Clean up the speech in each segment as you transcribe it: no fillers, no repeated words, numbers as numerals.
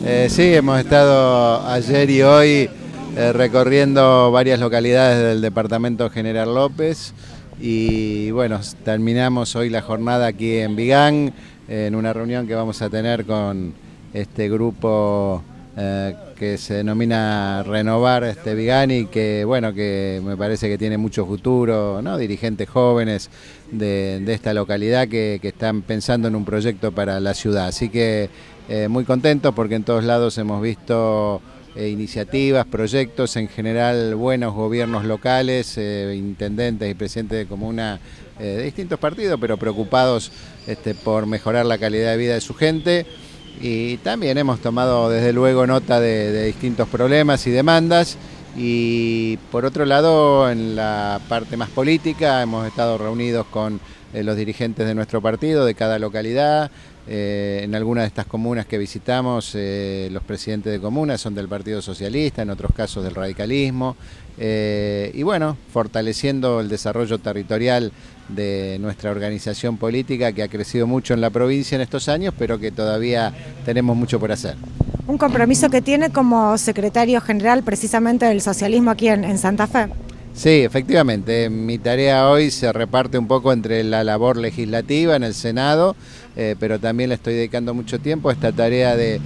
Sí, hemos estado ayer y hoy recorriendo varias localidades del departamento General López y bueno, terminamos hoy la jornada aquí en Vigán, en una reunión que vamos a tener con este grupo que se denomina Renovar Vigán y que bueno, que me parece que tiene mucho futuro, ¿no? Dirigentes jóvenes de esta localidad que están pensando en un proyecto para la ciudad, así que muy contentos porque en todos lados hemos visto iniciativas, proyectos, en general buenos gobiernos locales, intendentes y presidentes de comuna de distintos partidos, pero preocupados por mejorar la calidad de vida de su gente. Y también hemos tomado desde luego nota de distintos problemas y demandas. Y por otro lado, en la parte más política, hemos estado reunidos con los dirigentes de nuestro partido, de cada localidad. En algunas de estas comunas que visitamos, los presidentes de comunas son del Partido Socialista, en otros casos del radicalismo. Y bueno, fortaleciendo el desarrollo territorial de nuestra organización política, que ha crecido mucho en la provincia en estos años, pero que todavía tenemos mucho por hacer. Un compromiso que tiene como secretario general precisamente del socialismo aquí en Santa Fe. Sí, efectivamente, mi tarea hoy se reparte un poco entre la labor legislativa en el Senado, pero también le estoy dedicando mucho tiempo a esta tarea de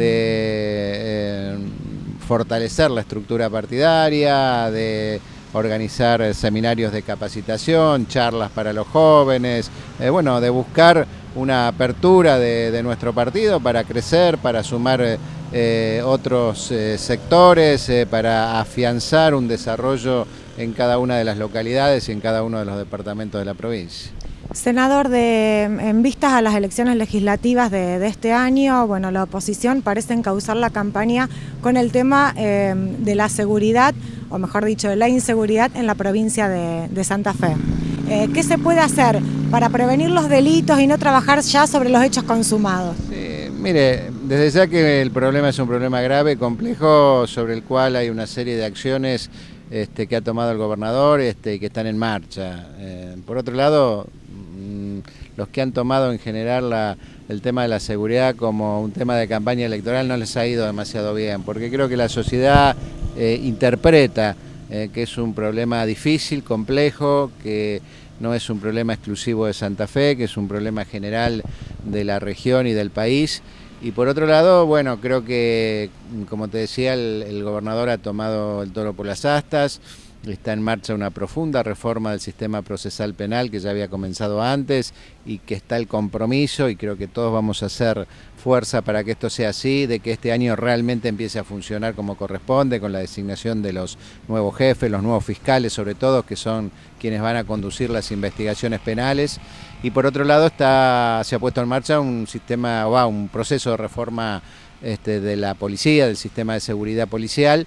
fortalecer la estructura partidaria, de organizar seminarios de capacitación, charlas para los jóvenes, bueno, de buscar una apertura de nuestro partido para crecer, para sumar otros sectores, para afianzar un desarrollo en cada una de las localidades y en cada uno de los departamentos de la provincia. Senador, en vistas a las elecciones legislativas de este año, bueno, la oposición parece encauzar la campaña con el tema de la seguridad, o mejor dicho, de la inseguridad en la provincia de Santa Fe. ¿Qué se puede hacer para prevenir los delitos y no trabajar ya sobre los hechos consumados? Mire, desde ya que el problema es un problema grave, complejo, sobre el cual hay una serie de acciones que ha tomado el gobernador y que están en marcha. Por otro lado, los que han tomado en general el tema de la seguridad como un tema de campaña electoral no les ha ido demasiado bien, porque creo que la sociedad interpreta que es un problema difícil, complejo, que no es un problema exclusivo de Santa Fe, que es un problema general de la región y del país. Y por otro lado, bueno, creo que, como te decía, el gobernador ha tomado el toro por las astas. Está en marcha una profunda reforma del sistema procesal penal que ya había comenzado antes y que está el compromiso, y creo que todos vamos a hacer fuerza para que esto sea así, de que este año realmente empiece a funcionar como corresponde, con la designación de los nuevos jefes, los nuevos fiscales sobre todo, que son quienes van a conducir las investigaciones penales. Y por otro lado se ha puesto en marcha un proceso de reforma de la policía, del sistema de seguridad policial,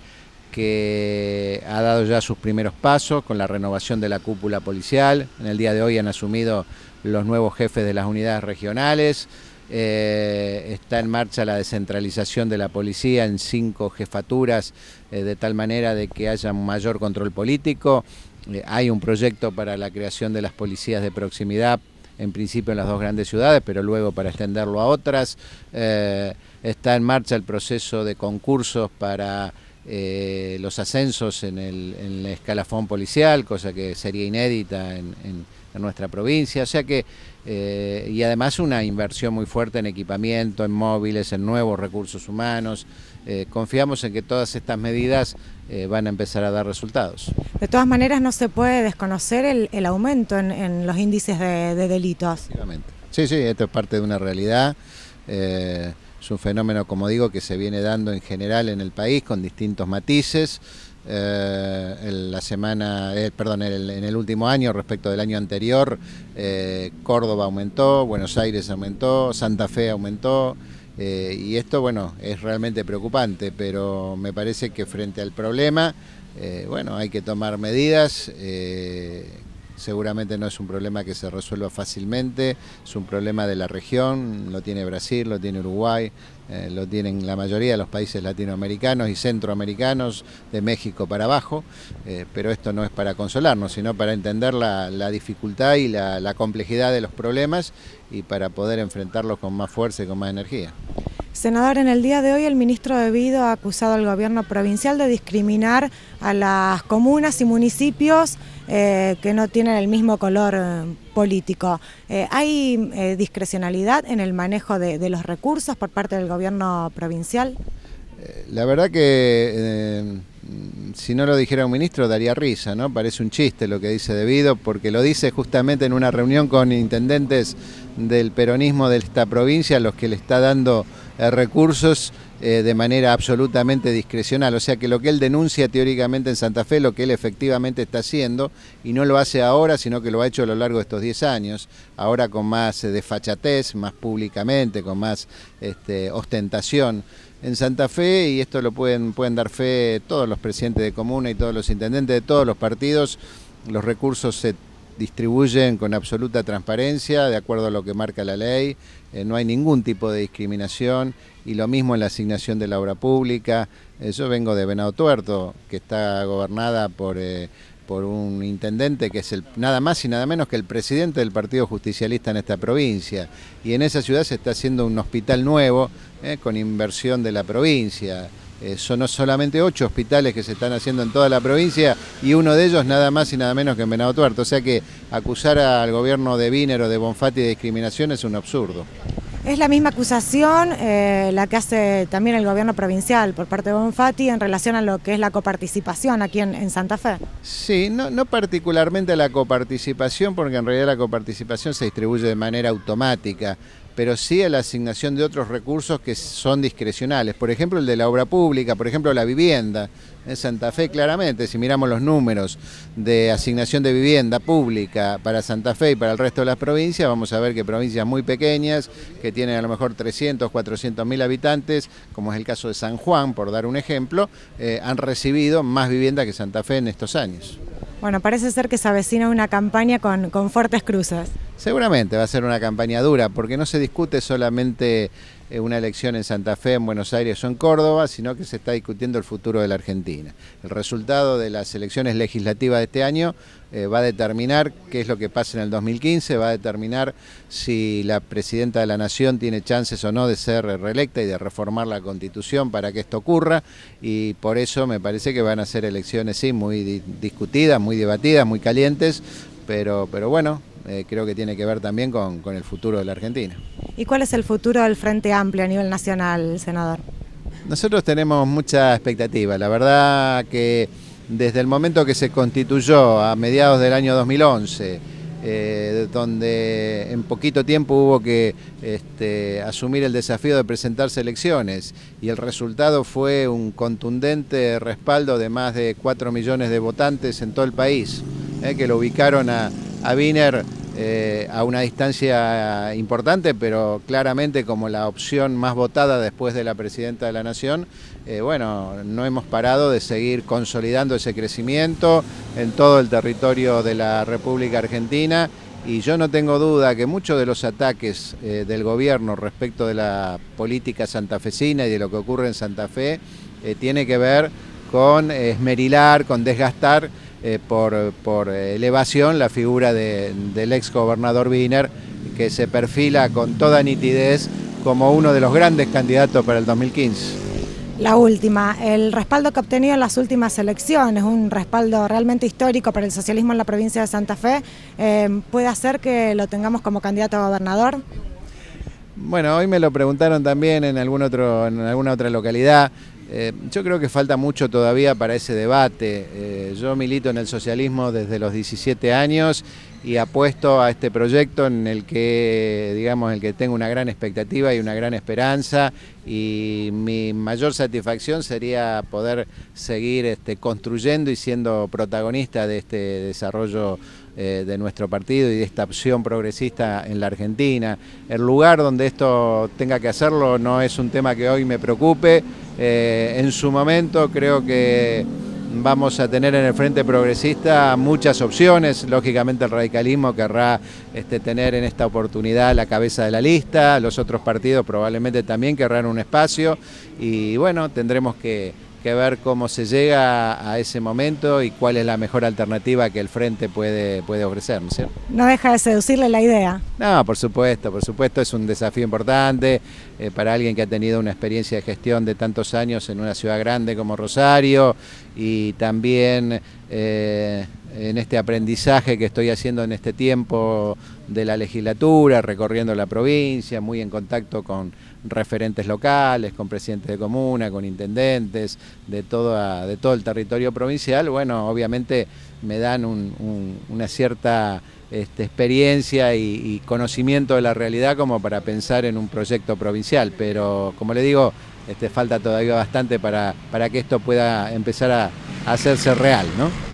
que ha dado ya sus primeros pasos con la renovación de la cúpula policial. En el día de hoy han asumido los nuevos jefes de las unidades regionales. Está en marcha la descentralización de la policía en 5 jefaturas, de tal manera de que haya un mayor control político. Hay un proyecto para la creación de las policías de proximidad, en principio en las 2 grandes ciudades, pero luego para extenderlo a otras. Está en marcha el proceso de concursos para los ascensos en el escalafón policial, cosa que sería inédita en nuestra provincia, o sea que, y además una inversión muy fuerte en equipamiento, en móviles, en nuevos recursos humanos. Confiamos en que todas estas medidas van a empezar a dar resultados. De todas maneras, no se puede desconocer el aumento en los índices de delitos. Sí, esto es parte de una realidad. Es un fenómeno, como digo, que se viene dando en general en el país con distintos matices. En el último año respecto del año anterior, Córdoba aumentó, Buenos Aires aumentó, Santa Fe aumentó, y esto, bueno, es realmente preocupante, pero me parece que frente al problema, bueno, hay que tomar medidas. Seguramente no es un problema que se resuelva fácilmente, es un problema de la región, lo tiene Brasil, lo tiene Uruguay, lo tienen la mayoría de los países latinoamericanos y centroamericanos, de México para abajo, pero esto no es para consolarnos, sino para entender la dificultad y la complejidad de los problemas y para poder enfrentarlos con más fuerza y con más energía. Senador, en el día de hoy el ministro de Vido ha acusado al gobierno provincial de discriminar a las comunas y municipios que no tienen el mismo color político. ¿Hay discrecionalidad en el manejo de los recursos por parte del gobierno provincial? La verdad que si no lo dijera un ministro daría risa, ¿no? Parece un chiste lo que dice de Vido, porque lo dice justamente en una reunión con intendentes del peronismo de esta provincia, a los que le está dando recursos de manera absolutamente discrecional. O sea que lo que él denuncia teóricamente en Santa Fe, lo que él efectivamente está haciendo, y no lo hace ahora, sino que lo ha hecho a lo largo de estos 10 años, ahora con más desfachatez, más públicamente, con más ostentación. En Santa Fe, y esto lo pueden dar fe todos los presidentes de comuna y todos los intendentes de todos los partidos, los recursos se distribuyen con absoluta transparencia, de acuerdo a lo que marca la ley, no hay ningún tipo de discriminación, y lo mismo en la asignación de la obra pública. Yo vengo de Venado Tuerto, que está gobernada por un intendente que es nada más y nada menos que el presidente del Partido Justicialista en esta provincia, y en esa ciudad se está haciendo un hospital nuevo con inversión de la provincia. Son solamente 8 hospitales que se están haciendo en toda la provincia, y uno de ellos nada más y nada menos que en Venado Tuerto. O sea que acusar al gobierno de Wiener o de Bonfatti de discriminación es un absurdo. Es la misma acusación la que hace también el gobierno provincial por parte de Bonfatti en relación a lo que es la coparticipación aquí en Santa Fe. Sí, no particularmente a la coparticipación, porque en realidad la coparticipación se distribuye de manera automática, pero sí a la asignación de otros recursos que son discrecionales. Por ejemplo, el de la obra pública, por ejemplo, la vivienda. En Santa Fe, claramente, si miramos los números de asignación de vivienda pública para Santa Fe y para el resto de las provincias, vamos a ver que provincias muy pequeñas, que tienen a lo mejor 300, 400 mil habitantes, como es el caso de San Juan, por dar un ejemplo, han recibido más vivienda que Santa Fe en estos años. Bueno, parece ser que se avecina una campaña con fuertes cruces. Seguramente va a ser una campaña dura, porque no se discute solamente una elección en Santa Fe, en Buenos Aires o en Córdoba, sino que se está discutiendo el futuro de la Argentina. El resultado de las elecciones legislativas de este año va a determinar qué es lo que pasa en el 2015, va a determinar si la presidenta de la Nación tiene chances o no de ser reelecta y de reformar la Constitución para que esto ocurra, y por eso me parece que van a ser elecciones, sí, muy discutidas, muy debatidas, muy calientes, pero bueno, creo que tiene que ver también con el futuro de la Argentina. ¿Y cuál es el futuro del Frente Amplio a nivel nacional, senador? Nosotros tenemos mucha expectativa. La verdad que desde el momento que se constituyó a mediados del año 2011, donde en poquito tiempo hubo que asumir el desafío de presentarse elecciones, y el resultado fue un contundente respaldo de más de 4 millones de votantes en todo el país, que lo ubicaron a Wiener a una distancia importante, pero claramente como la opción más votada después de la presidenta de la Nación. Bueno, no hemos parado de seguir consolidando ese crecimiento en todo el territorio de la República Argentina, y yo no tengo duda que muchos de los ataques del gobierno respecto de la política santafesina y de lo que ocurre en Santa Fe tiene que ver con esmerilar, con desgastar por elevación la figura del ex gobernador Wiener, que se perfila con toda nitidez como uno de los grandes candidatos para el 2015. La última, el respaldo que ha obtenido en las últimas elecciones, un respaldo realmente histórico para el socialismo en la provincia de Santa Fe, ¿puede hacer que lo tengamos como candidato a gobernador? Bueno, hoy me lo preguntaron también en alguna otra localidad. Yo creo que falta mucho todavía para ese debate. Yo milito en el socialismo desde los 17 años y apuesto a este proyecto en el que tengo una gran expectativa y una gran esperanza, y mi mayor satisfacción sería poder seguir construyendo y siendo protagonista de este desarrollo de nuestro partido y de esta opción progresista en la Argentina. El lugar donde esto tenga que hacerlo no es un tema que hoy me preocupe. En su momento creo que vamos a tener en el Frente Progresista muchas opciones. Lógicamente el radicalismo querrá tener en esta oportunidad la cabeza de la lista, los otros partidos probablemente también querrán un espacio, y bueno, tendremos que que ver cómo se llega a ese momento y cuál es la mejor alternativa que el Frente puede ofrecer, ¿no es cierto? No deja de seducirle la idea. No, por supuesto, es un desafío importante para alguien que ha tenido una experiencia de gestión de tantos años en una ciudad grande como Rosario y también en este aprendizaje que estoy haciendo en este tiempo de la legislatura, recorriendo la provincia, muy en contacto con referentes locales, con presidentes de comuna, con intendentes de todo el territorio provincial. Bueno, obviamente me dan una cierta experiencia y conocimiento de la realidad como para pensar en un proyecto provincial, pero como le digo, falta todavía bastante para que esto pueda empezar a hacerse real, ¿no?